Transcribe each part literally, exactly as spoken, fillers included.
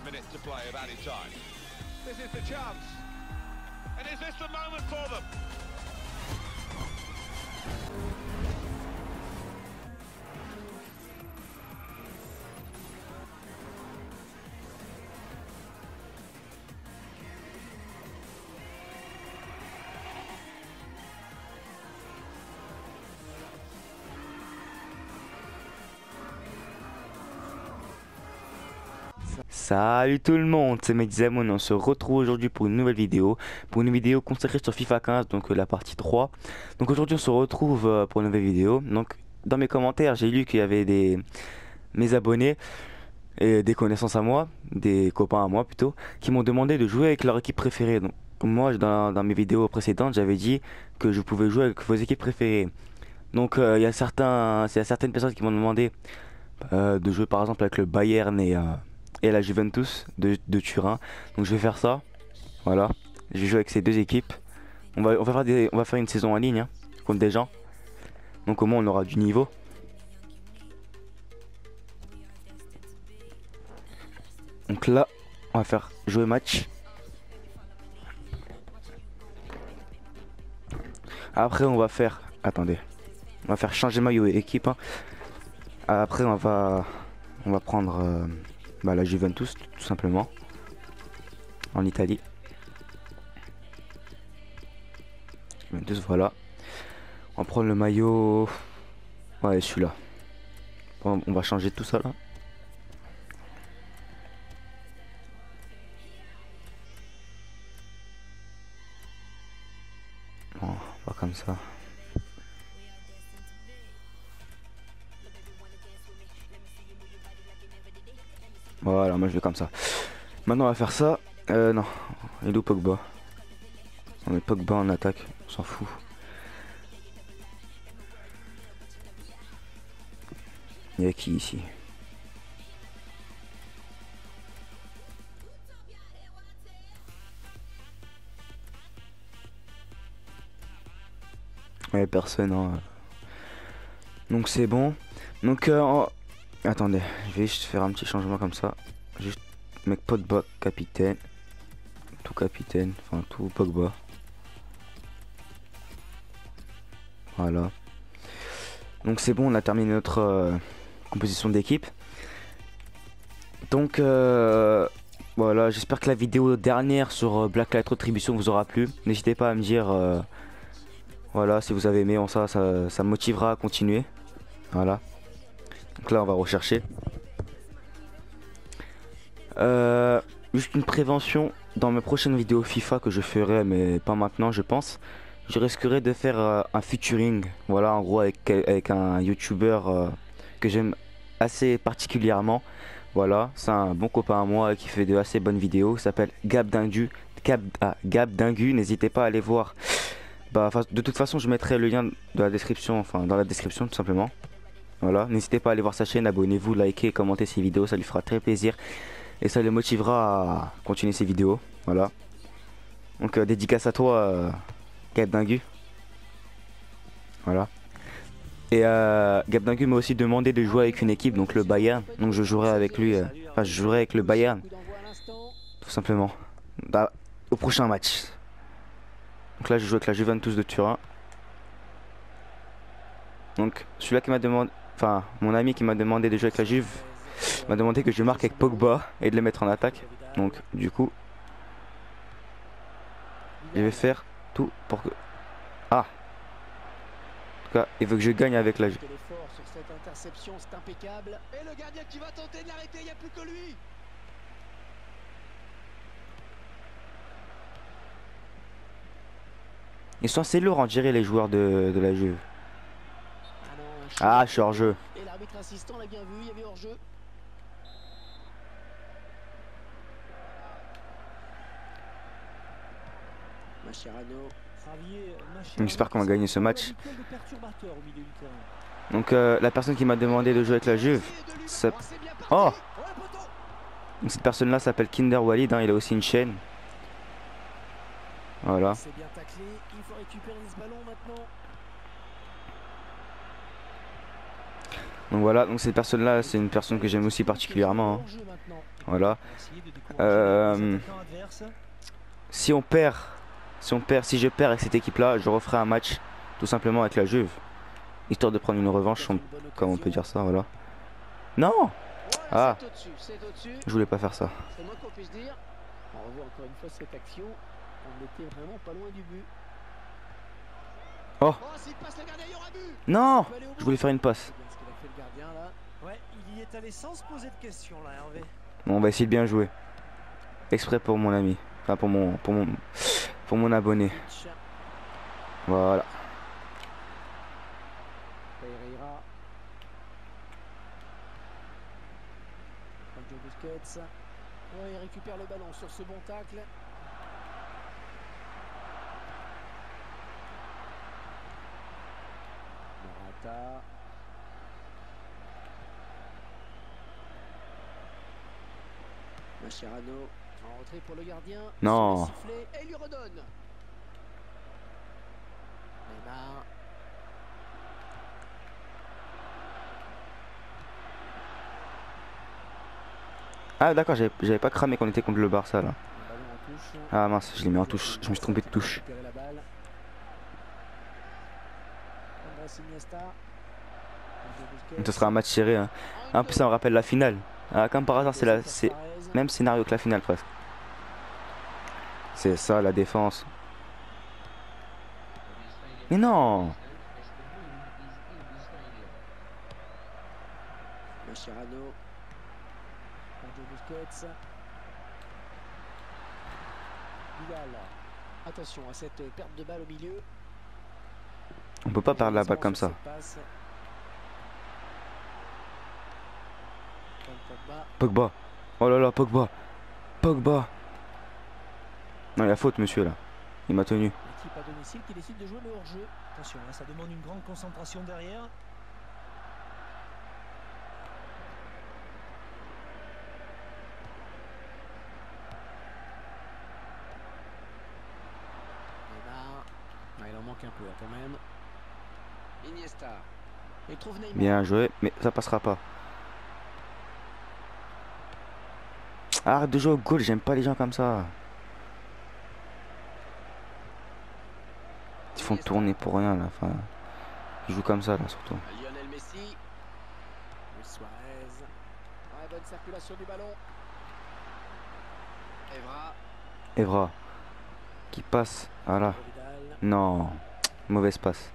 minute to play of added time. This is the chance. And is this the moment for them? Salut tout le monde, c'est Medizamon et on se retrouve aujourd'hui pour une nouvelle vidéo, pour une vidéo consacrée sur FIFA quinze, donc euh, la partie trois. Donc aujourd'hui on se retrouve euh, pour une nouvelle vidéo. Donc dans mes commentaires j'ai lu qu'il y avait des mes abonnés et des connaissances à moi, des copains à moi plutôt, qui m'ont demandé de jouer avec leur équipe préférée. Donc moi dans, dans mes vidéos précédentes j'avais dit que je pouvais jouer avec vos équipes préférées. Donc euh, il y a certains, il y a certaines personnes qui m'ont demandé euh, de jouer par exemple avec le Bayern et euh, et la Juventus de, de Turin. Donc je vais faire ça. Voilà. Je vais jouer avec ces deux équipes. On va, on va, faire, des, on va faire une saison en ligne hein, contre des gens. Donc au moins on aura du niveau. Donc là, on va faire jouer match. Après on va faire... Attendez. On va faire changer maillot et équipe. Hein. Après on va... On va prendre... Euh, Bah la Juventus tout simplement en Italie. Juventus, voilà. On va prendre le maillot. Ouais, celui-là. Bon, on va changer tout ça là. Bon, pas comme ça. Voilà, moi je vais comme ça. Maintenant on va faire ça. Euh non, il est où Pogba? On met Pogba en attaque, on s'en fout. Il y a qui ici? Ouais, personne. Hein. Donc c'est bon. Donc euh, en... attendez, je vais juste faire un petit changement comme ça. Juste mec Pogba capitaine. Tout capitaine, enfin tout Pogba. Voilà. Donc c'est bon, on a terminé notre euh, composition d'équipe. Donc euh, voilà, j'espère que la vidéo dernière sur euh, Blacklight Retribution vous aura plu. N'hésitez pas à me dire euh, voilà si vous avez aimé, ça, ça, ça me motivera à continuer. Voilà. Donc là on va rechercher. Euh, juste une prévention, dans mes prochaines vidéos FIFA que je ferai, mais pas maintenant je pense, je risquerai de faire euh, un featuring, voilà en gros avec, avec un YouTuber euh, que j'aime assez particulièrement. Voilà, c'est un bon copain à moi qui fait de assez bonnes vidéos, il s'appelle Gab Dingu, Gab, ah, Gab Dingu, n'hésitez pas à aller voir. Bah, de toute façon je mettrai le lien de la description, enfin dans la description tout simplement. Voilà, n'hésitez pas à aller voir sa chaîne, abonnez-vous, likez, commentez ses vidéos, ça lui fera très plaisir. Et ça le motivera à continuer ses vidéos. Voilà. Donc euh, dédicace à toi, euh, Gab Dingu. Voilà. Et euh, Gab Dingu m'a aussi demandé de jouer avec une équipe, donc le Bayern. Donc je jouerai avec lui. Euh, enfin, je jouerai avec le Bayern. Tout simplement. Bah, au prochain match. Donc là, je joue avec la Juventus de Turin. Donc celui-là qui m'a demandé. Enfin, mon ami qui m'a demandé de jouer avec la Juve m'a demandé que je marque avec Pogba et de le mettre en attaque. Donc du coup je vais faire tout pour que... Ah, en tout cas il veut que je gagne avec la... Ils sont assez lourds en gérer les joueurs de, de la Juve. Ah, je suis hors jeu. Et l'arbitre assistant l'a bien vu, il y avait hors jeu. J'espère qu'on va gagner ce match. Donc euh, la personne qui m'a demandé de jouer avec la Juve, ça... Oh, cette personne là s'appelle Kinder Walid, hein, il a aussi une chaîne. Voilà. Donc voilà, donc cette personne là c'est une personne que j'aime aussi particulièrement, hein. Voilà. Euh, si on perd, si on perd, si je perds avec cette équipe là, je referai un match tout simplement avec la Juve, histoire de prendre une revanche, comme on peut dire ça, voilà. Non. Ah, je voulais pas faire ça. C'est moins qu'on puisse dire. On revoit encore une fois cette action. On était vraiment pas loin du but. Oh, Oh, s'il passe le gardien, il y aura but. non, je voulais faire une passe. C'est bien ce qu'il a fait le gardien là. Ouais, il y est allé sans se poser de questions là, Hervé. Bon, on va essayer de bien jouer. Exprès pour mon ami, enfin pour mon, pour mon, pour mon abonné. Voilà. Pereira. Sergio Busquets. Ouais, il récupère le ballon sur ce bon tacle. Morata. Mascherano en retrait pour le gardien. Non. Sur le sifflet, et il lui redonne. Neymar. Ah d'accord, j'avais j'avais pas cramé qu'on était contre le Barça là. Le ballon en touche. Ah mince, je l'ai mis en touche, je me suis trompé de touche. Récupérer la balle. Andrés Iniesta. Sergio Busquets. Ce sera un match serré, hein. En plus ça me rappelle la finale. Ah, comme par hasard c'est la, c'est même scénario que la finale presque. C'est ça la défense. Mais non. Mascherano. Sergio Busquets. Vidal. Attention à cette perte de balle au milieu. On peut pas perdre la balle comme ça. Pogba. Oh là là, Pogba. Pogba. Non, il y a faute, monsieur, là. Il m'a tenu. L'équipe à domicile qui décide de jouer le hors-jeu. Attention, hein, ça demande une grande concentration derrière. Neymar. Ah, il en manque un peu là, quand même. Iniesta. Il trouve Neymar. Bien joué, mais ça passera pas. Arrête de jouer au goal, j'aime pas les gens comme ça. Ils font tourner pour rien là, enfin. Ils jouent comme ça là surtout. Lionel Messi. Luis Suarez. Ouais, bonne circulation du ballon. Evra. Evra. Qui passe. Voilà. Vidal. Non. Mauvaise passe.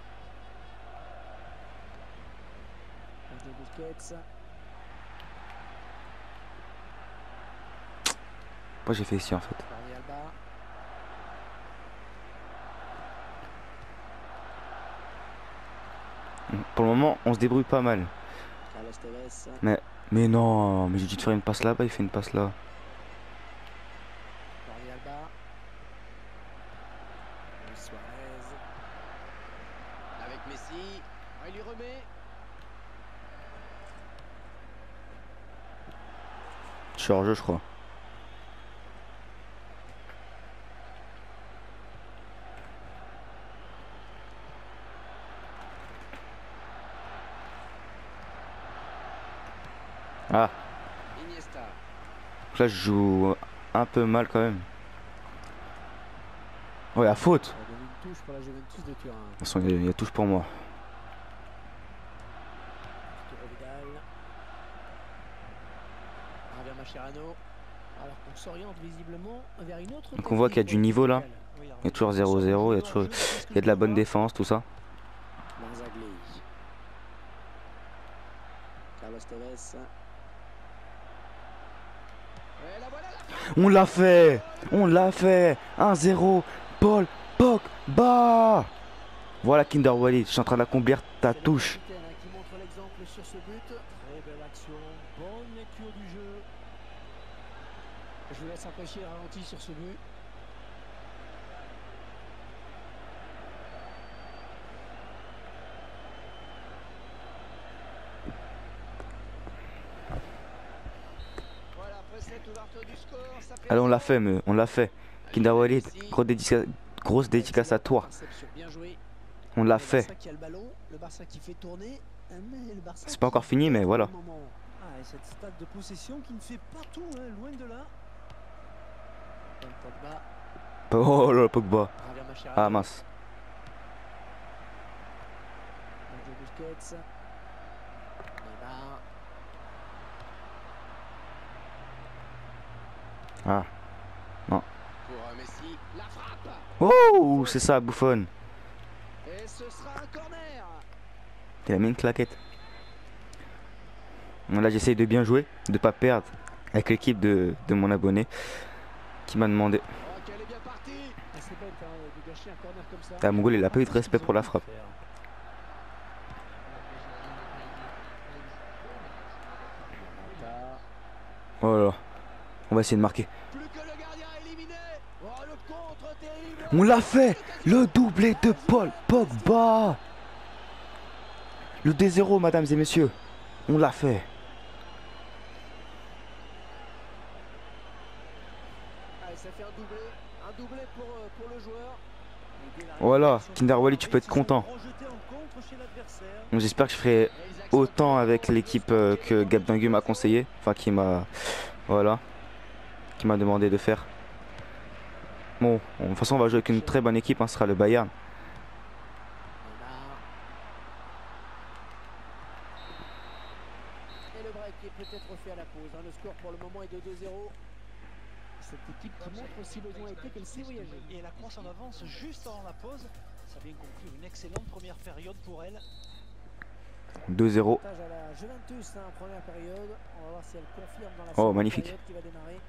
Sergio Busquets. Pourquoi j'ai fait ici en fait? Jordi Alba. Pour le moment, on se débrouille pas mal. Carlos Tevez. Mais, mais non, mais j'ai dit de faire une passe là-bas, il fait une passe là. Jordi Alba. Luis Suarez. Avec Messi. Ah, il lui remet. Je suis hors jeu, je crois. Ah, Iniesta. là je joue un peu mal quand même. Oh, la faute. Ça a donné une touche pour la Juventus de Turin. De toute façon, il y a- il y a touche pour moi. Arturo Vidal. Javier Mascherano. Alors qu'on s'oriente visiblement vers une autre. Donc on voit qu'il y a du niveau là. Oui, Il y a toujours zéro zéro, il y a toujours il y a de la bonne défense, tout ça. Marzagli. Carlos Tevez. Et la voilà la... On l'a fait. On l'a fait. un zéro. Paul Pogba. Voilà Kinder Walid, je suis en train d'accomplir ta C'est le touche. capitaine, hein, qui montre l'exemple sur ce but. Très belle action, bonne lecture du jeu. Je vous laisse apprécier le ralenti sur ce but. Voilà, après cette ouverture du score, ça fait Allez, on l'a zéro. fait, mais on l'a fait. Kinder Walid, gros dédica- grosse dédicace à toi. Interception bien jouée. On l'a Le fait. Barça qui a le ballon, le Barça qui fait tourner. Mais le Barça C'est pas encore qui fini, mais pour voilà. le moment. Ah, et cette stade de possession qui ne fait pas tout, hein, loin de là. Paul Pogba, Oh là, Pogba. Javier Mascherano, Ah mince. Sergio Busquets, Neymar, Ah. pour euh, Messi, la frappe. Oh, c'est ça, Buffon. Et ce sera un corner. Il a mis une claquette. Bon, là, j'essaye de bien jouer, de pas perdre avec l'équipe de, de mon abonné qui m'a demandé. Oh, qu'elle est bien partie. Ah, c'est bête hein, de gâcher un corner comme ça. Ah, mon goal, il a pas eu de Parce qu'ils respect pour ont la pu frappe. faire. Morata, Oh là là. On va essayer de marquer. plus que le gardien éliminé. Oh, le contre terrible. On l'a fait. Le doublé de Paul Pogba. Le deux zéro, mesdames et messieurs. On l'a fait. Allez, ça fait un doublé, un doublé pour, euh, pour le joueur. Et dès la Voilà, récupération, Kinder Wally, tu peux être ils se sont content. rejetés en contre chez l'adversaire. Donc, j'espère que je ferai autant avec l'équipe euh, que Gab Dingue m'a conseillé. Enfin, qui m'a... Voilà. Qui m'a demandé de faire. Bon, de toute façon, on va jouer avec une très bonne équipe. Hein, ce sera le Bayern. Neymar. Et le break est peut-être fait à la pause. hein. Le score pour le moment est de deux zéro. Cette équipe qui montre si besoin était qu'elle sait voyager. Et la crosse en avance juste avant la pause. Ça vient conclure une excellente première période pour elle. deux zéro. Avantage à la Juventus hein, en première période. On va voir si elle confirme dans la Oh, seconde magnifique. période qui va démarrer.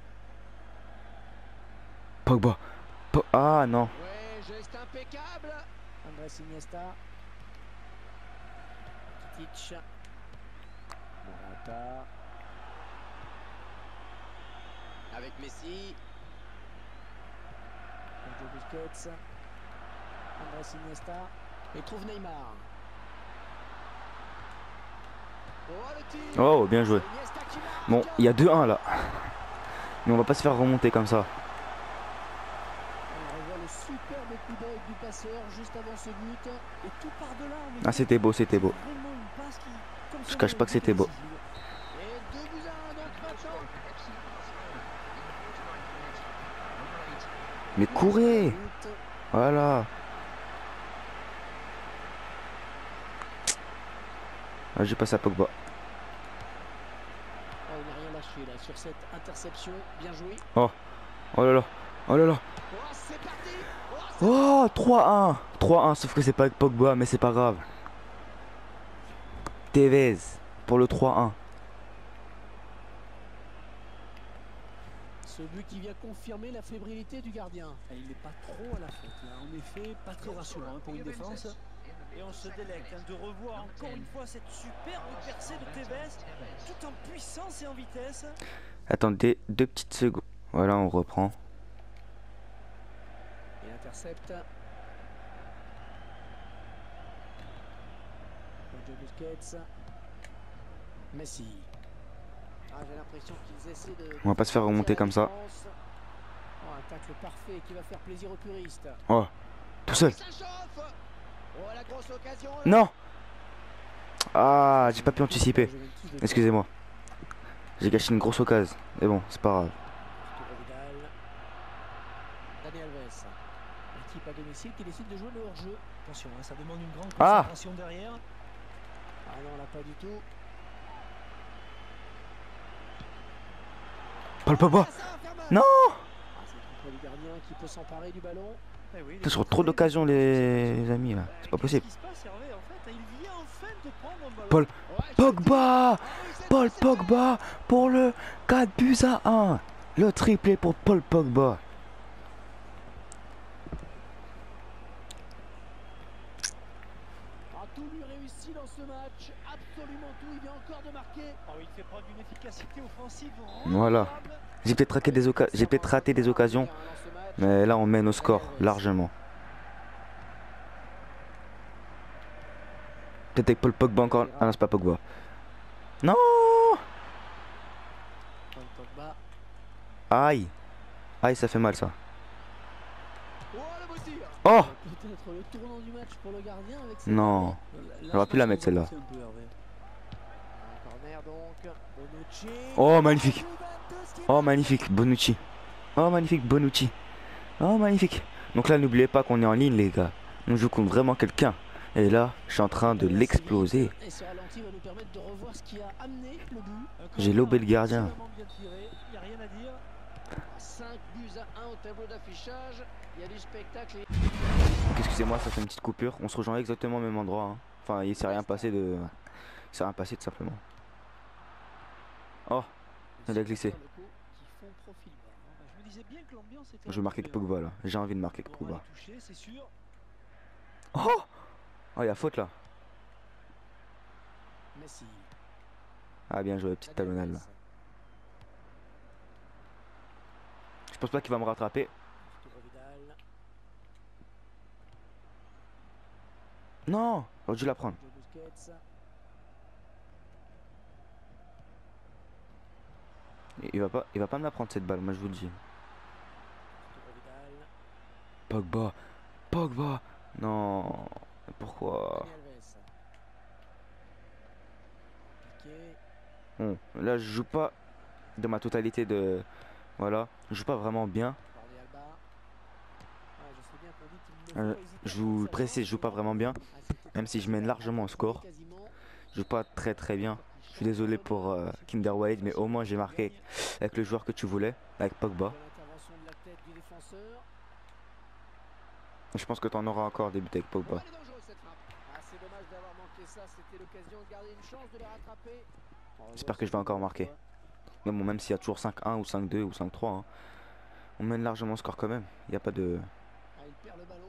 Pogba. Po- ah non. Ouais, geste impeccable. Andrés Iniesta. Kitic. Morata. Avec Messi. Sergio Busquets. Andrés Iniesta. Et trouve Neymar. Oh, le tir. Oh, bien joué. Iniesta qui marque. Bon, il y a deux un là. Mais on va pas se faire remonter comme ça. On revoit le superbe coup d'œil du passeur juste avant ce but. Et tout par-delà. on est Ah, c'était beau, c'était beau. vraiment une passe qui, comme Je son cache nom pas que l'indique, c'était beau. décisive. Et deux buts à un donc maintenant. Mais courez. But. Voilà. Ah, j'ai passé à Pogba. Oh, il n'a rien lâché là sur cette interception. Bien joué. Oh là là. Oh là là. Oh, c'est parti. Oh, c'est Oh, trois un. trois un, sauf que c'est pas avec Pogba, mais c'est pas grave. Tevez pour le trois un. ce but qui vient confirmer la fébrilité du gardien. Et il n'est pas trop à la faute là. En effet, pas très rassurant hein, pour une défense. Et on se délecte hein, de revoir encore une fois cette superbe percée de Tevez, tout en puissance et en vitesse. Attendez deux petites secondes. Voilà, on reprend. Il intercepte. Sergio Busquets. Messi. Ah, j'ai l'impression qu'ils essaient de... On va pas se faire remonter comme ça. Oh, un tacle parfait qui va faire plaisir aux puristes. Oh, tout seul. Ça chauffe. Oh, la grosse occasion. Non. Ah, j'ai pas pu anticiper. Excusez-moi. J'ai gâché une grosse occasion. Mais bon, c'est pas grave. Dani Alves. L'équipe à domicile qui décide de jouer le hors-jeu. Attention, hein, ça demande une grande Ah. concentration derrière. Ah non, là pas du tout. Paul Pogba. Ah, ça va faire mal. Non. Ah, c'est le contrôle du gardien qui peut s'emparer du ballon. Eh oui, Putain, sur trop d'occasions, les... les amis, là. C'est pas possible. Qu'est-ce qui se passe, Hervé, en fait, il vient enfin de prendre un ballon. Paul Ouais, Pogba. Ah oui, c'est Paul ça, c'est ça. Pogba pour le quatre buts à un. Le triplé pour Paul Pogba. Ah, tout lui réussit dans ce match. Absolument tout. Il vient encore de marquer. Oh, il fait preuve d'une efficacité offensive Voilà. remarquable. J'ai peut-être raté des oca- j'ai peut-être raté des occasions, mais là on mène au score largement. Peut-être avec Paul Pogba encore. Ah non, c'est pas Pogba. Non. Paul Pogba. Aïe. Aïe, ça fait mal ça. Oh, le beau tir. Oh Peut-être le tournant du match pour le gardien avec cette non. Là, J'aurais je pu la pense mettre, qu'on celle-là. va un peu, Hervé. Un corner donc. Bonucci. Oh magnifique. Juventus qui Oh marque. magnifique, Bonucci. Oh magnifique, Bonucci. Oh magnifique. Donc là n'oubliez pas qu'on est en ligne les gars. On joue contre vraiment quelqu'un. Et là, je suis en train de l'exploser. Et ce ralenti va nous permettre de revoir ce qui a amené le but. Un J'ai corner lobé le gardien. excellemment bien tiré, y a rien à dire. cinq buts à un au tableau d'affichage. Il y a du spectacle. et- Donc excusez-moi, ça fait une petite coupure. On se rejoint exactement au même endroit. Hein. Enfin, il s'est rien passé de... Il s'est rien passé tout simplement. Oh, elle a glissé. Qui font profil bas. Bah, je me disais bien que l'ambiance était. Je vais marquer avec Pogba là. J'ai envie de marquer avec Le ballon Pogba. est touché, c'est sûr. Oh Oh, il y a faute là. Messi. Ah bien joué, petite Daniel talonnade là. Alves. Je pense pas qu'il va me rattraper. Arturo Vidal. Non, j'aurais dû la prendre. Joe Busquets. Il va pas, il va pas me la prendre cette balle, moi je vous le dis. Arturo Vidal. Pogba, Pogba. Non, pourquoi? Dani Alves. Piqué. Bon, là je joue pas de ma totalité de, voilà, je joue pas vraiment bien. Jordi Alba. Ah, je sais bien qu'on dit qu'il ne Euh, faut pas hésiter je à vous prendre sa précise, chance, je joue pas mais vraiment bien, à cette même si je mène largement au score. quasiment. Je joue pas très très bien. Je suis désolé pour euh, Kinderwalid, mais au moins j'ai marqué avec le joueur que tu voulais, avec Pogba. Bonne intervention de la tête du défenseur. Je pense que tu en auras encore des buts avec Oh, Pogba. elle est dangereuse cette frappe. Ah, c'est dommage d'avoir manqué ça. C'était l'occasion de garder une chance de le rattraper. J'espère que je vais encore marquer. Mais bon, même s'il y a toujours cinq un ou cinq deux ou cinq trois, hein, on mène largement au score quand même. Il n'y a pas de... Ah, il perd le ballon.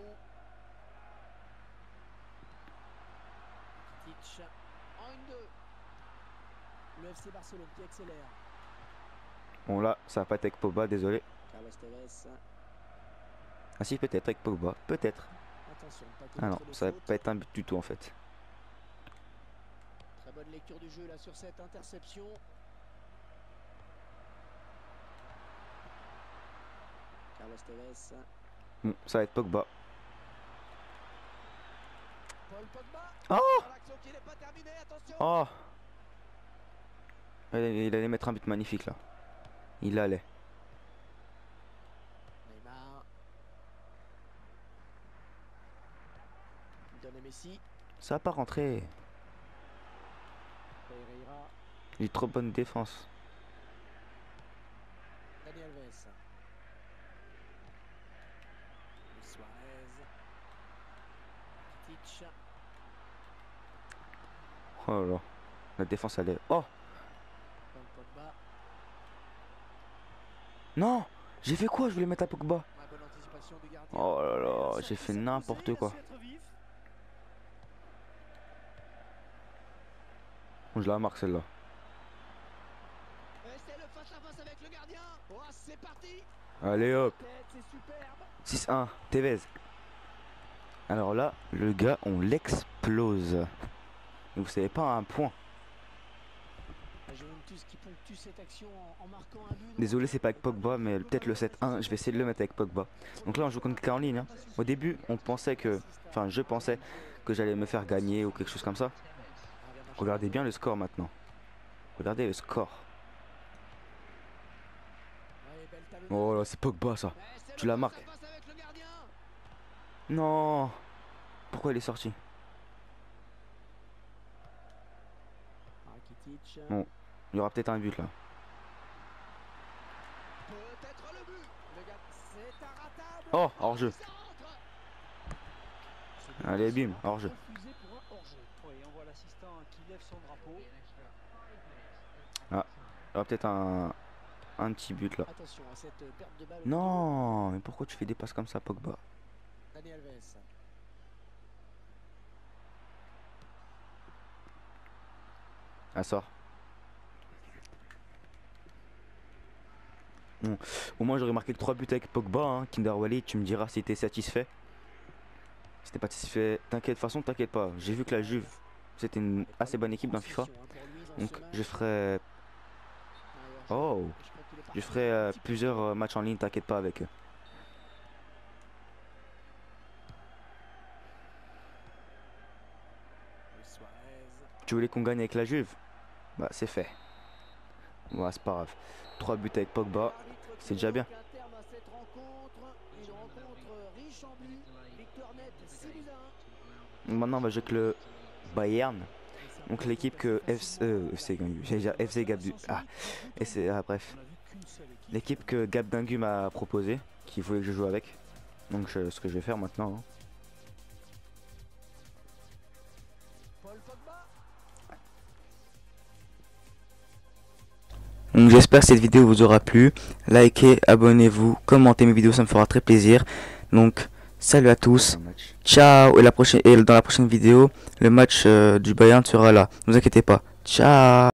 Rakitic. En un deux. Le F C Barcelone qui accélère. Bon là, ça va pas être avec Pogba, désolé. Carlos Tevez. Ah si, peut-être avec Pogba, peut-être. Attention, pas Ah non, commettre de ça va faute. pas être un but du tout en fait. Très bonne lecture du jeu là sur cette interception. Carlos Tevez. Bon, ça va être Pogba. Paul Pogba. Oh L'action qui n'est pas terminée, attention. Oh il allait, il allait mettre un but magnifique là. Il allait. Neymar. Il donne à Messi. Ça va pas rentrer. Pereira. Il est trop bonne défense. Dani Alves. Luis Suarez. Rakitic. Oh là là. La défense elle est... Oh Paul Pogba. non, j'ai fait quoi? Je voulais mettre à Pogba. La bonne anticipation du gardien. Oh là là, Ça j'ai peut fait s'imposer, n'importe il a quoi. su être vif. Je la marque celle-là. Et c'est le face à face avec le gardien. Oh, c'est parti. Allez hop. Tête, c'est superbe. six un, Tevez. Alors là, le gars, on l'explose. Et vous savez pas, un point. La Juventus qui ponctue cette action en, en marquant un but. Désolé, c'est pas avec Pogba, mais peut-être le sept un, je vais essayer de le mettre avec Pogba. Donc là, on joue contre quelqu'un en ligne. Hein. Au début, on pensait que... Enfin, je pensais que j'allais me faire gagner ou quelque chose comme ça. Regardez bien le score maintenant. Regardez le score. Oh là, c'est Pogba ça. Tu la marques. Non. Pourquoi il est sorti? Rakitic. Bon, il y aura peut-être un but là. Peut-être le but. Le gars, c'est inratable. Oh, hors-jeu. Ça rentre. Allez, bim, hors-jeu. Refusé pour un hors-jeu. Oui, on voit l'assistant qui lève son drapeau. Il y aura peut-être un... un petit but là. Attention à cette perte de balle. Non, mais pourquoi tu fais des passes comme ça, Pogba? Dani Alves. Ah, sort. Bon, au moins j'aurais marqué que trois buts avec Pogba, hein. Kinderwalid, tu me diras si t'es satisfait. Si t'es pas satisfait, t'inquiète, de toute façon t'inquiète pas. J'ai vu que la Juve, c'était une assez bonne équipe dans FIFA. Donc je ferai... Oh, je ferai euh, plusieurs euh, matchs en ligne, t'inquiète pas avec eux. Tu voulais qu'on gagne avec la Juve? Bah c'est fait. Bon, c'est pas grave. trois buts avec Pogba, c'est déjà bien. Donc maintenant on va jouer avec le Bayern. Donc l'équipe que F C, euh, F C Guingamp, j'allais dire F C Gabdu. Ah, et c'est ah, bref. L'équipe que Gab Dingu m'a proposé, qui voulait que je joue avec. Donc je, ce que je vais faire maintenant. Hein. Donc j'espère que cette vidéo vous aura plu. Likez, abonnez-vous, commentez mes vidéos, ça me fera très plaisir. Donc salut à tous, ciao, et, la prochaine, et dans la prochaine vidéo, le match euh, du Bayern sera là, ne vous inquiétez pas, ciao.